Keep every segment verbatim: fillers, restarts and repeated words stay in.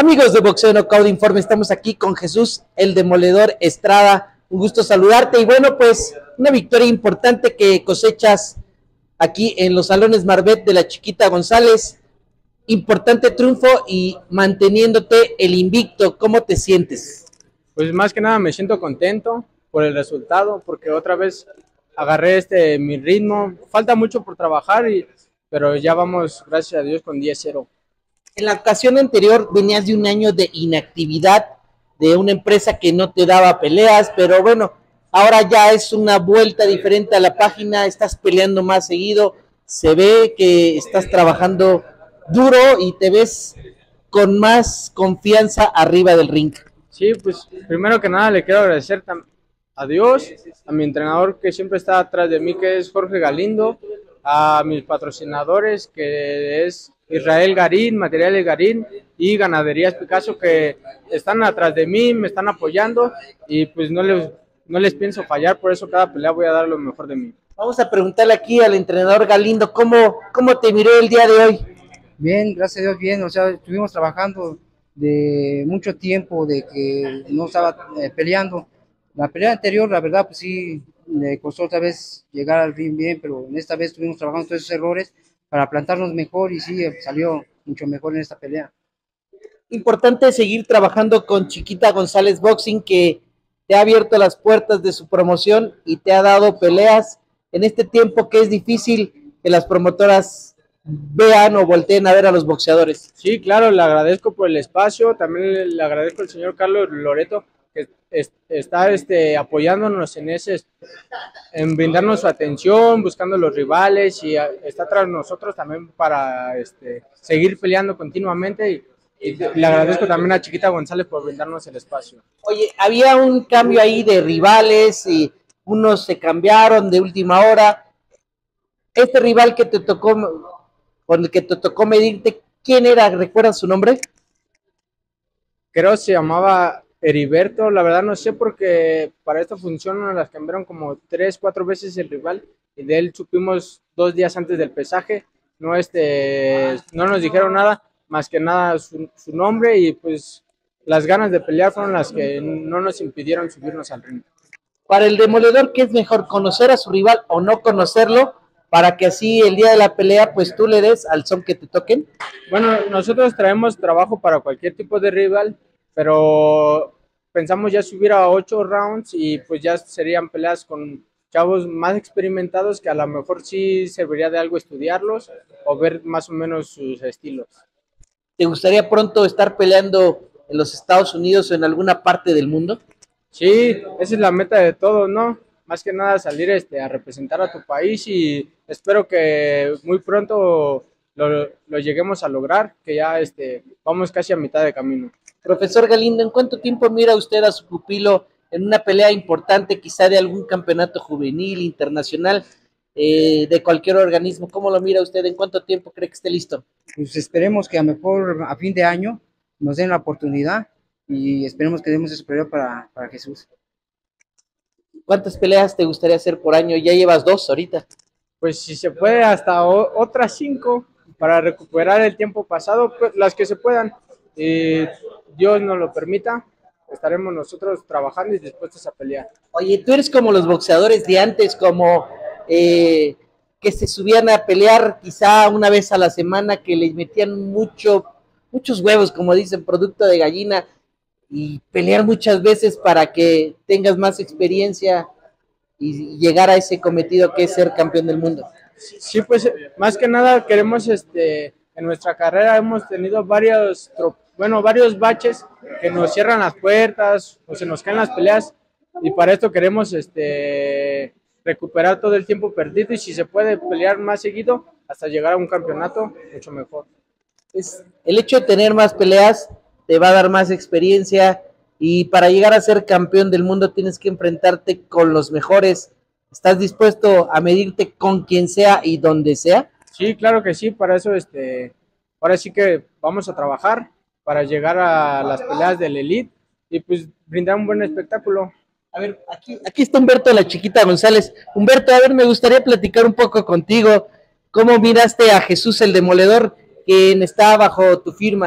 Amigos de Boxeo Knockout Informe, estamos aquí con Jesús el Demoledor Estrada. Un gusto saludarte y bueno, pues una victoria importante que cosechas aquí en los salones Marbet de la Chiquita González. Importante triunfo y manteniéndote el invicto. ¿Cómo te sientes? Pues más que nada me siento contento por el resultado, porque otra vez agarré este mi ritmo. Falta mucho por trabajar, y, pero ya vamos, gracias a Dios, con diez cero. En la ocasión anterior venías de un año de inactividad, de una empresa que no te daba peleas, pero bueno, ahora ya es una vuelta diferente a la página, estás peleando más seguido, se ve que estás trabajando duro y te ves con más confianza arriba del ring. Sí, pues primero que nada le quiero agradecer a Dios, a mi entrenador que siempre está atrás de mí, que es Jorge Galindo, a mis patrocinadores, que es Israel Garín, Materiales Garín y Ganaderías Picasso, que están atrás de mí, me están apoyando y pues no les, no les pienso fallar, por eso cada pelea voy a dar lo mejor de mí. Vamos a preguntarle aquí al entrenador Galindo, ¿cómo, cómo te miró el día de hoy? Bien, gracias a Dios, bien, o sea, estuvimos trabajando de mucho tiempo, de que no estaba eh, peleando. La pelea anterior, la verdad, pues sí, le costó otra vez llegar al ring bien, pero en esta vez estuvimos trabajando todos esos errores para plantarnos mejor y sí, salió mucho mejor en esta pelea. Importante seguir trabajando con Chiquita González Boxing, que te ha abierto las puertas de su promoción y te ha dado peleas en este tiempo que es difícil que las promotoras vean o volteen a ver a los boxeadores. Sí, claro, le agradezco por el espacio, también le agradezco al señor Carlos Loreto, que está este, apoyándonos en ese, en brindarnos su atención, buscando los rivales, y está tras nosotros también para este, seguir peleando continuamente, y, y le agradezco también a Chiquita González por brindarnos el espacio. Oye, había un cambio ahí de rivales y unos se cambiaron de última hora. Este rival que te tocó, con el que te tocó medirte, ¿quién era? ¿Recuerdas su nombre? Creo que se llamaba Heriberto, la verdad no sé, porque para esta función nos las cambiaron como tres, cuatro veces el rival, y de él supimos dos días antes del pesaje. No, este, no nos dijeron nada, más que nada su, su nombre, y pues las ganas de pelear fueron las que no nos impidieron subirnos al ring. Para el Demoledor, ¿qué es mejor, conocer a su rival o no conocerlo, para que así el día de la pelea pues tú le des al son que te toquen? Bueno, nosotros traemos trabajo para cualquier tipo de rival, pero pensamos ya subir a ocho rounds, y pues ya serían peleas con chavos más experimentados, que a lo mejor sí serviría de algo estudiarlos o ver más o menos sus estilos. ¿Te gustaría pronto estar peleando en los Estados Unidos o en alguna parte del mundo? Sí, esa es la meta de todos, ¿no? Más que nada salir este, a representar a tu país, y espero que muy pronto lo, lo lleguemos a lograr, que ya este, vamos casi a mitad de camino. Profesor Galindo, ¿en cuánto tiempo mira usted a su pupilo en una pelea importante, quizá de algún campeonato juvenil, internacional, eh, de cualquier organismo? ¿Cómo lo mira usted? ¿En cuánto tiempo cree que esté listo? Pues esperemos que a lo mejor a fin de año nos den la oportunidad, y esperemos que demos esa pelea para, para Jesús. ¿Cuántas peleas te gustaría hacer por año? Ya llevas dos ahorita. Pues si se puede, hasta o, otras cinco, para recuperar el tiempo pasado, pues, las que se puedan. Y Dios nos lo permita, estaremos nosotros trabajando y dispuestos a pelear. Oye, tú eres como los boxeadores de antes, como eh, que se subían a pelear quizá una vez a la semana, que les metían mucho, muchos huevos, como dicen, producto de gallina, y pelear muchas veces para que tengas más experiencia y llegar a ese cometido que es ser campeón del mundo. Sí, pues más que nada queremos, este, en nuestra carrera hemos tenido varios, bueno, varios baches que nos cierran las puertas o se nos caen las peleas, y para esto queremos este, recuperar todo el tiempo perdido, y si se puede pelear más seguido hasta llegar a un campeonato, mucho mejor. Es, el hecho de tener más peleas te va a dar más experiencia, y para llegar a ser campeón del mundo tienes que enfrentarte con los mejores. ¿Estás dispuesto a medirte con quien sea y donde sea? Sí, claro que sí, para eso este, ahora sí que vamos a trabajar para llegar a las peleas del Elite y pues brindar un buen espectáculo. A ver, aquí, aquí está Humberto la Chiquita González. Humberto, a ver, me gustaría platicar un poco contigo. ¿Cómo miraste a Jesús el Demoledor, quien está bajo tu firma?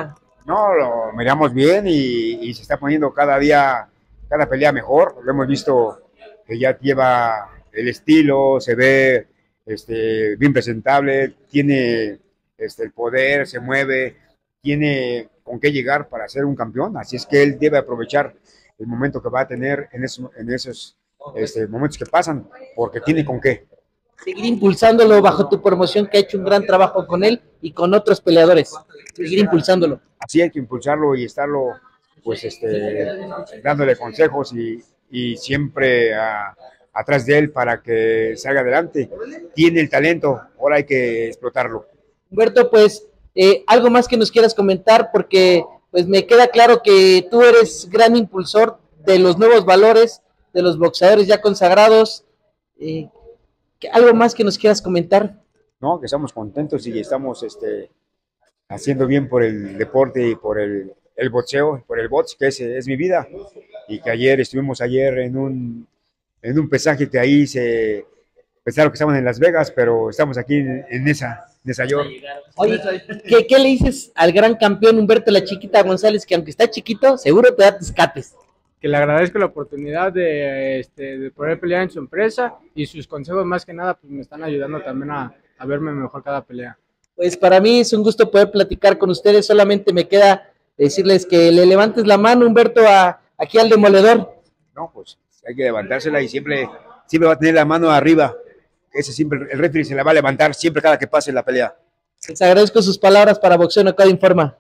No, lo miramos bien y, y se está poniendo cada día, cada pelea mejor. Lo hemos visto que ya lleva el estilo, se ve este, bien presentable, tiene este, el poder, se mueve, tiene con qué llegar para ser un campeón. Así es que él debe aprovechar el momento que va a tener en, eso, en esos este, momentos que pasan, porque tiene con qué. Seguir impulsándolo bajo tu promoción, que ha hecho un gran trabajo con él y con otros peleadores. Seguir impulsándolo. Así hay que impulsarlo y estarlo, pues, este, dándole consejos y, y siempre a, atrás de él para que salga adelante. Tiene el talento, ahora hay que explotarlo. Humberto, pues, eh, algo más que nos quieras comentar, porque pues me queda claro que tú eres gran impulsor de los nuevos valores, de los boxeadores ya consagrados. Eh, ¿Algo más que nos quieras comentar? No, que estamos contentos y estamos este, haciendo bien por el deporte y por el, el boxeo, por el box, que es, es mi vida. Y que ayer, estuvimos ayer en un, en un pesaje que ahí se pensaron que estaban en Las Vegas, pero estamos aquí en, en esa, en esa York. Oye, ¿qué, ¿qué le dices al gran campeón Humberto La Chiquita González, que aunque está chiquito, seguro te da tus cates? Que le agradezco la oportunidad de, este, de poder pelear en su empresa y sus consejos más que nada pues me están ayudando también a, a verme mejor cada pelea. Pues para mí es un gusto poder platicar con ustedes, solamente me queda decirles que le levantes la mano, Humberto, a, aquí al demoledor. No, pues hay que levantársela y siempre, siempre va a tener la mano arriba, ese siempre, el referee se la va a levantar siempre cada que pase la pelea. Les agradezco sus palabras para Boxeo Knockout Informa.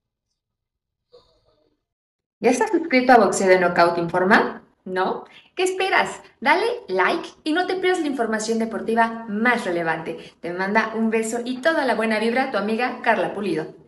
¿Ya estás suscrito a Boxeo de Knockout Informa? ¿No? ¿Qué esperas? Dale like y no te pierdas la información deportiva más relevante. Te manda un beso y toda la buena vibra tu amiga Carla Pulido.